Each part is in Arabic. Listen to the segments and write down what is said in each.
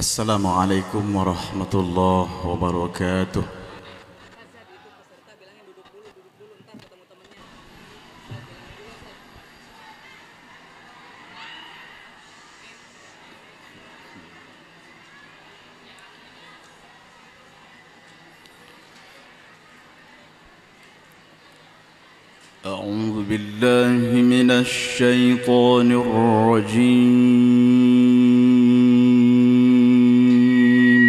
Assalamualaikum warahmatullahi wabarakatuh. أعوذ بالله من الشيطان الرجيم.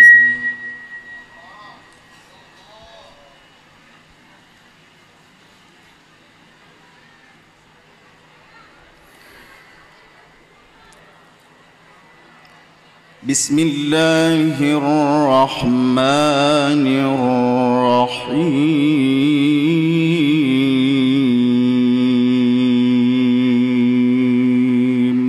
بسم الله الرحمن الرحيم.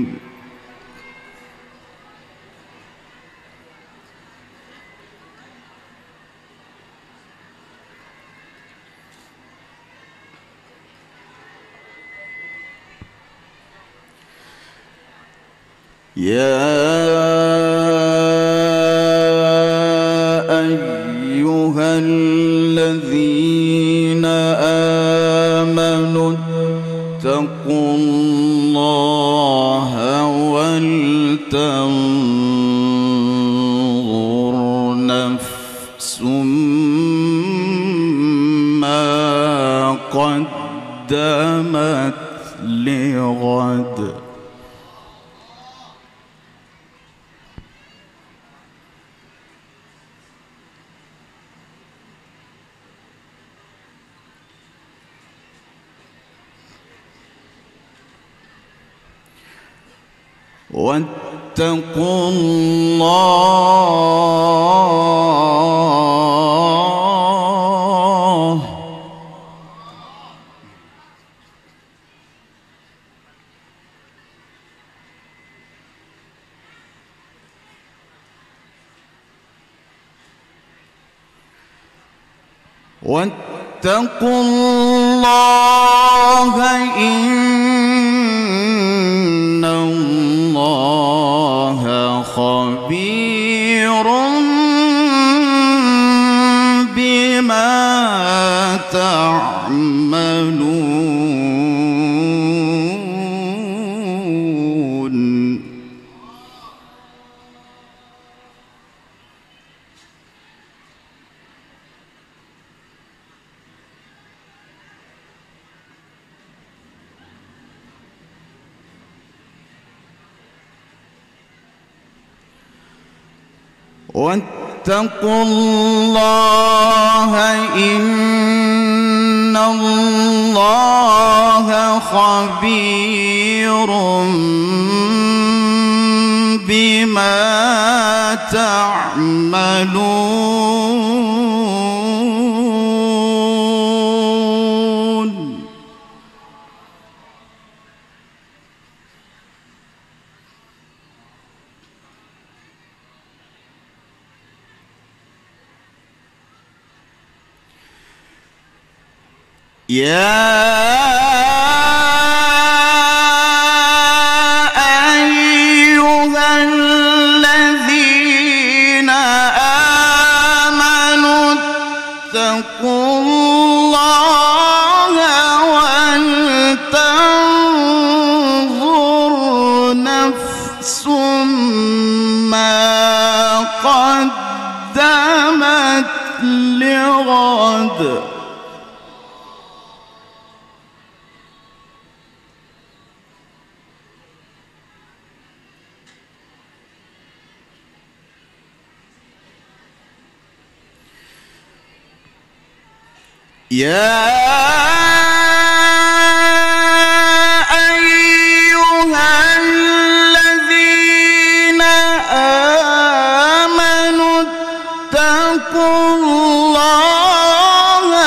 يا أيها الذين آمنوا اتقوا الله ولتنظر نفس ما قدمت لغد. واتقوا الله واتقوا الله إن الله خبير بما تعملون. واتقوا الله إن الله خبير بما تعملون. يا أيها الذين آمنوا اتقوا الله ولتنظر نفس ما قدمت لغد. يا أيها الذين آمنوا اتقوا الله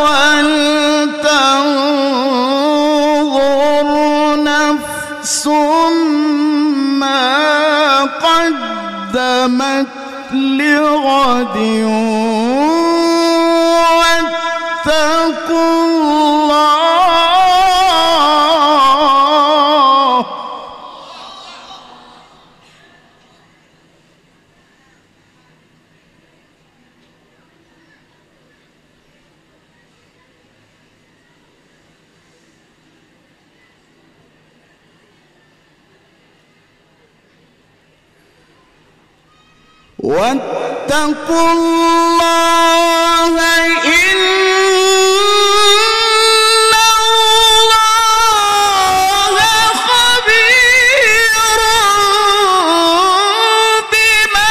ولتنظر نفس ما قدمت لغد. واتقوا الله واتقوا الله إن الله خبير بما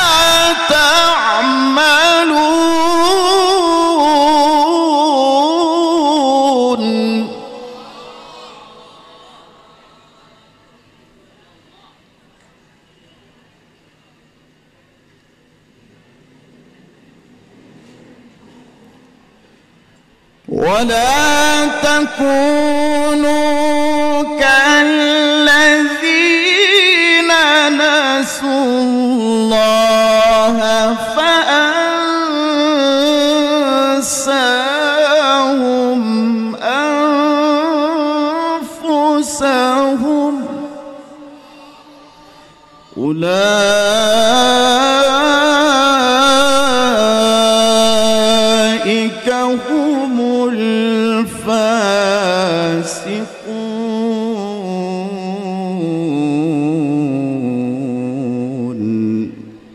تعملون. ولا تكونوا كالذين نسوا الله فأنساهم أنفسهم أولئك هم الفاسقون.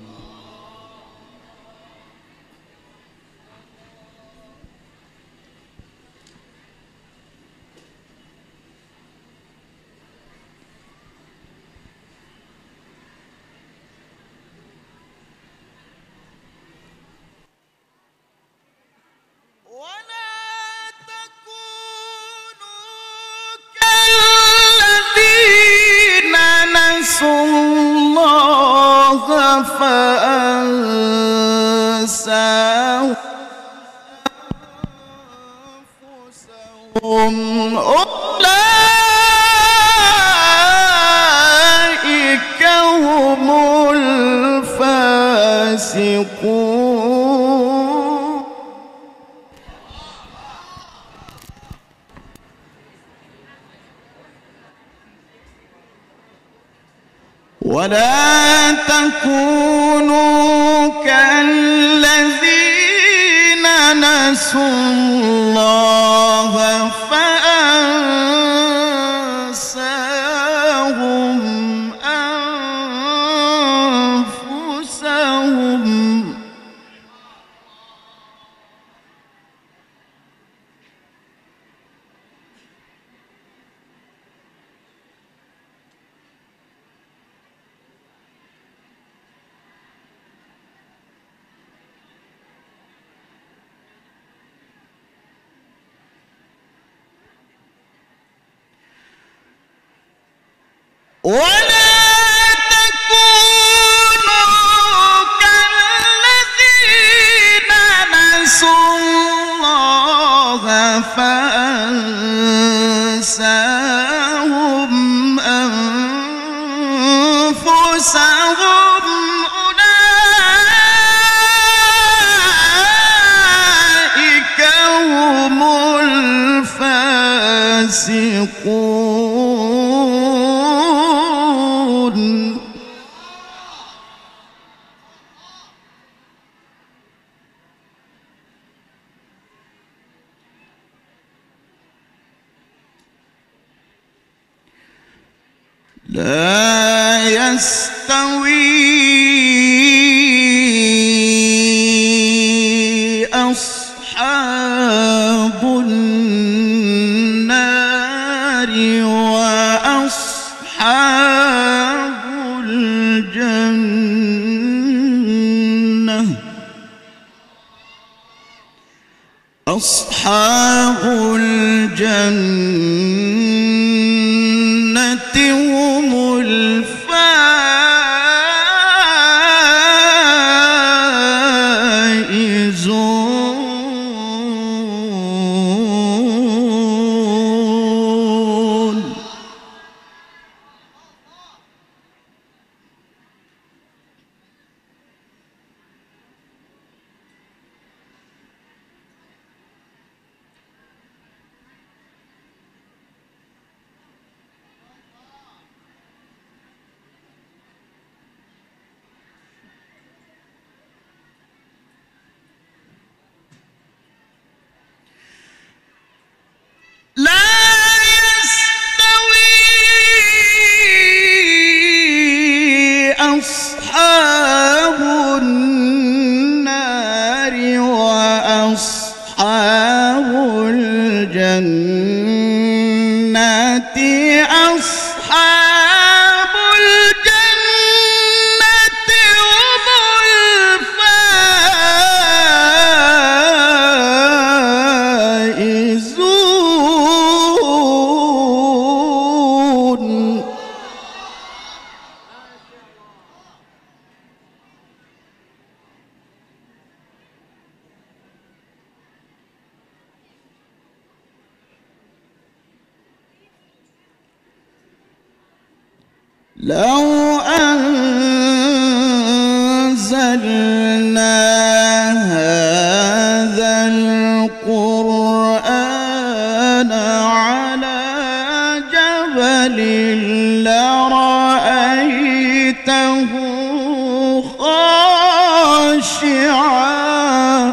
الله فأنساهم أنفسهم أولئك هم الفاسقون. ولا تكونوا كالذين نسوا الله فأنساهم أنفسهم ولا تكونوا كالذين نسوا الله فأنساهم أنفسهم أولئك هم الفاسقون. لا يستوي أصحاب النار وأصحاب الجنة. أصحاب الجنة هم الفائزون. أصحاب الجنة هم الفائزون. لو أنزلنا هذا القرآن على جبل لرأيته خاشعا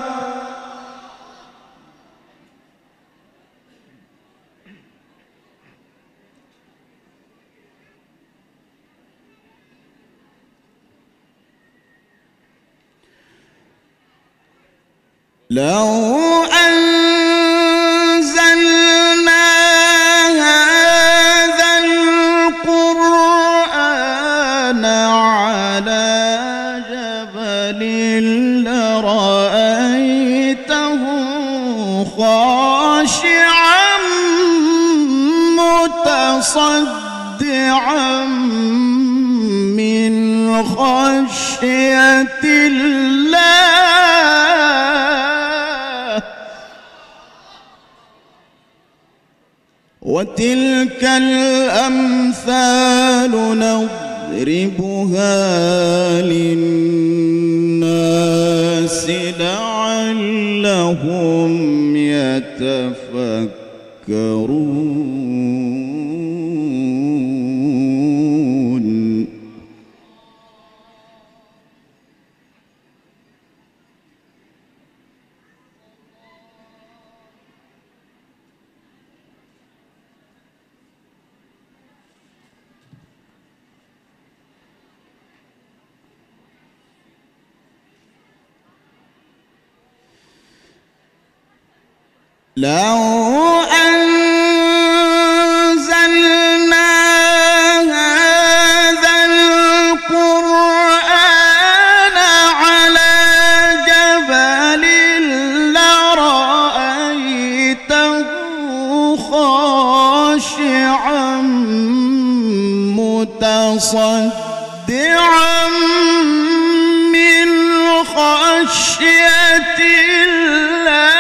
لو أنزلنا هذا القرآن على جبل لرأيته خاشعا متصدعا من خشية الله. وتلك الأمثال نضربها للناس لعلهم يتفكرون. لو أنزلنا هذا القرآن على جبل لرأيته خاشعا متصدعا من خشية الله.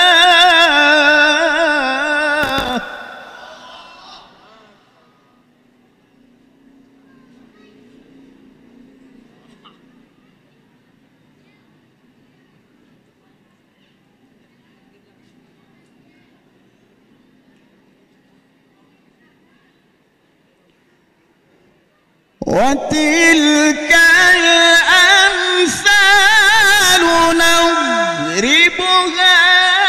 وتلك الأمثال نضربها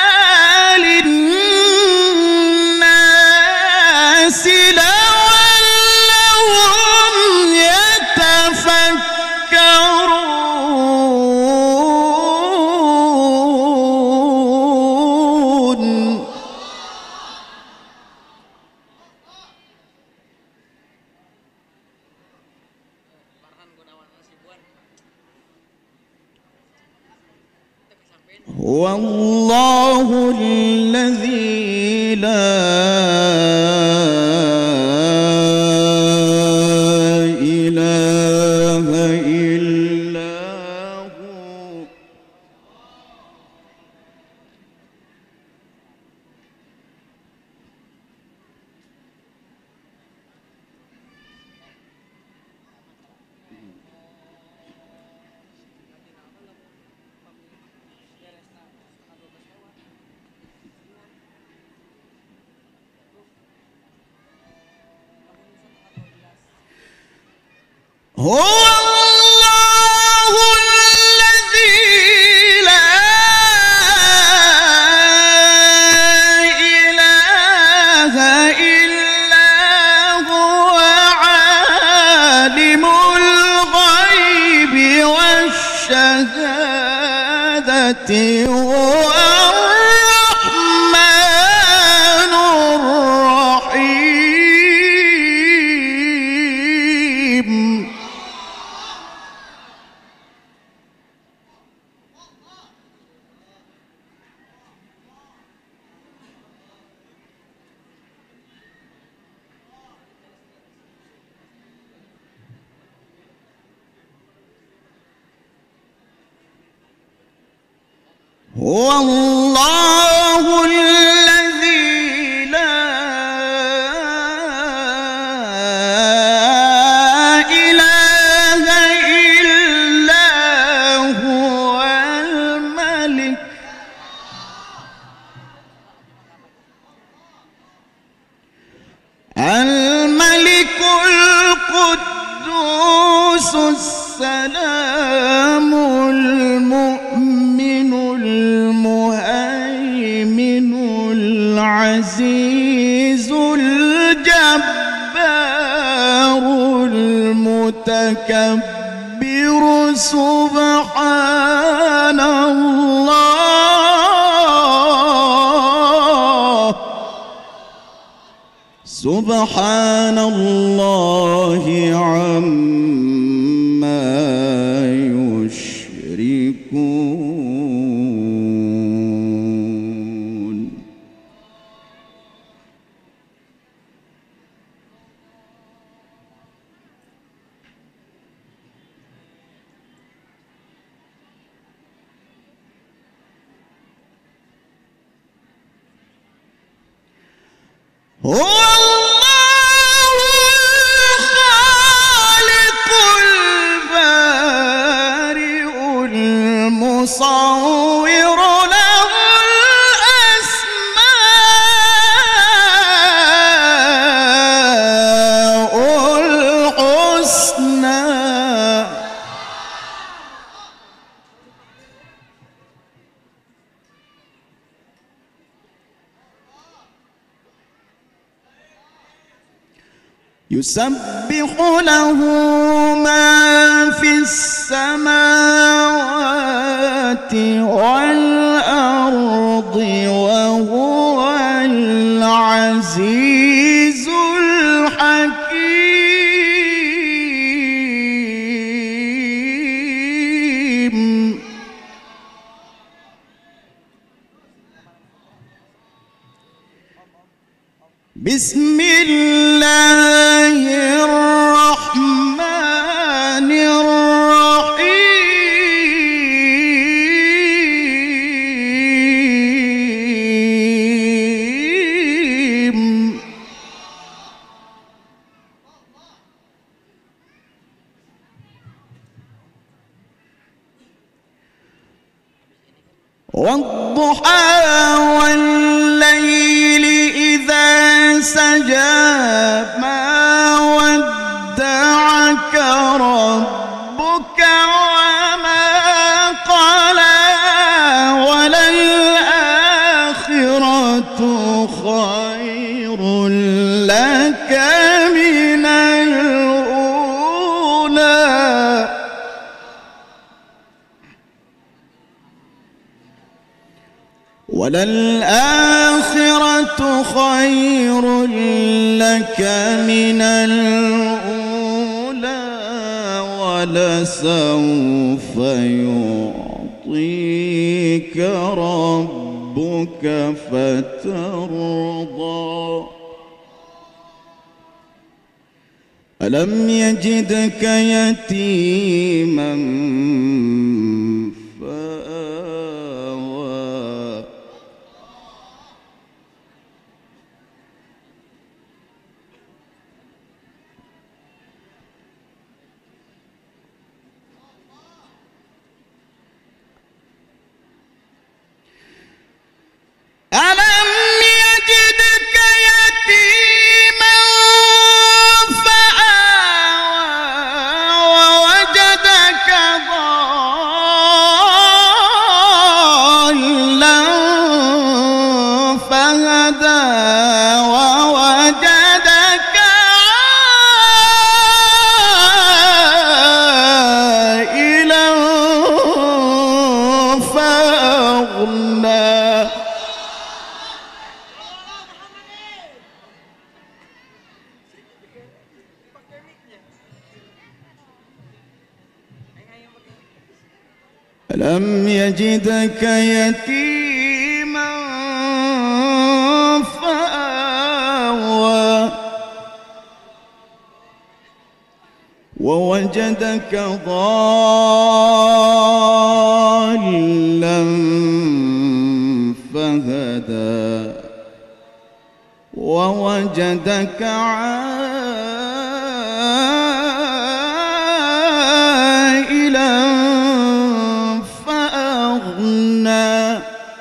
للناس لعلهم يتفكرون. هو الله الذي لا إله إلا هو. هو الله الذي لا إله إلا هو عالم الغيب والشهادة هو الرحمن الرحيم. هو الله الذي لا إله إلا هو الملك القدوس السلام المؤمن المهيمن العزيز الجبار المتكبر سبحان الله سبحان الله عما يشركون. هو الله الخالق البارئ المصور له الأسماء الحسنى. يسبح له ما في السماوات والأرض وهو العزيز الحكيم. بسم الله الرحمن الرحيم. والضحى والليل إذا سجى ما ودعك ربك وما قلى وللآخرة خير لك من الأولى وللآخرة خير لك من الأولى ولسوف يعطيك ربك فترضى. ألم يجدك يتيما ألم يجدك يتيما فآوى ووجدك ضالا فهدى ووجدك عائلا فأغنى. ألم يجدك يتيما فآوى ووجدك ضالا ووجدك عائلا فأغنى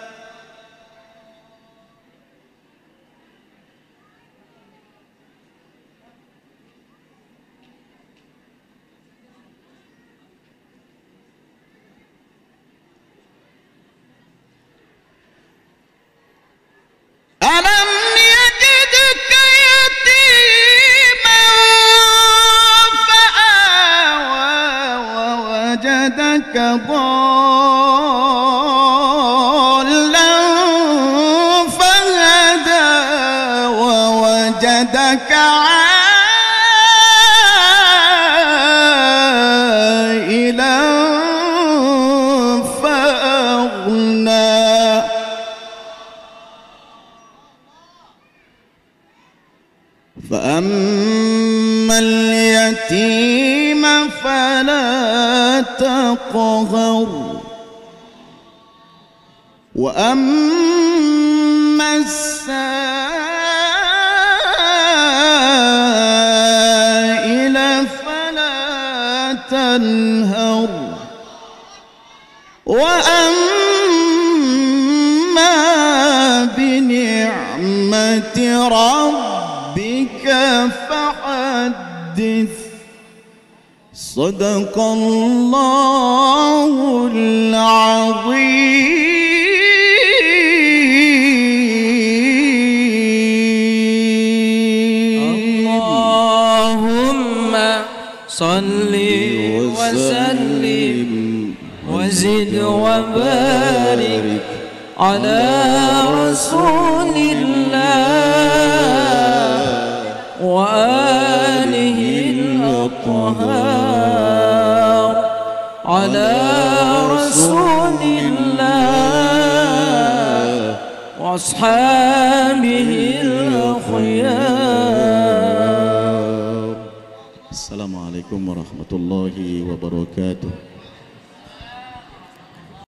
ألم يجدك يتيما فآوى ووجدك ضالا فهدى ووجدك عائلا فأغنى فأما اليتيم فلا تقهر وأما السائل فلا تنهر وأما بنعمة ربك فحدث صدق الله العظيم. اللهم صل وسلم وزد وبارك على رسول الله وآله الأطهار على رسول الله وأصحابه الأخيار. السلام عليكم ورحمة الله وبركاته.